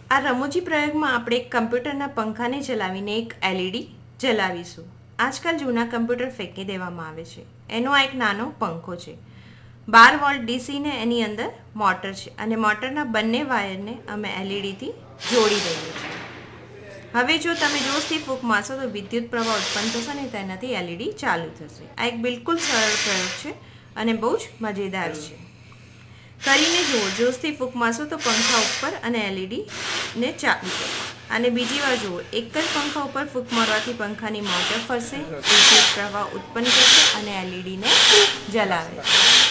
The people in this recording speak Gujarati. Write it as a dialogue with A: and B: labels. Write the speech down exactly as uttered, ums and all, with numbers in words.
A: આ રમૂજી પ્રયોગમાં આપણે એક કમ્પ્યુટરના પંખાને ચલાવીને એક એલઈડી જલાવીશું. આજકાલ જૂના કમ્પ્યુટર ફેંકી દેવામાં આવે છે. એનો આ એક નાનો પંખો છે. બાર વોલ્ટ ડીસીને એની અંદર મોટર છે અને મોટરના બંને વાયરને અમે એલઈડીથી જોડી દઈએ છીએ. હવે જો તમે જોશથી ફૂંક મારશો તો વિદ્યુત પ્રવાહ ઉત્પન્ન થશે અને તેનાથી એલઈડી ચાલુ થશે. આ એક બિલકુલ સરળ પ્રયોગ છે અને બહુ જ મજેદાર છે. કરીને જુઓ. જોશથી ફૂંક મારશો તો પંખા ઉપર અને એલઈડીને ચાલુ કરો. અને બીજી વાર જુઓ. એક જ પંખા ઉપર ફૂંક મારવાથી પંખાની મોટર ફરશે, વિદ્યુત પ્રવાહ ઉત્પન્ન કરશે અને એલઈડીને જલાવે.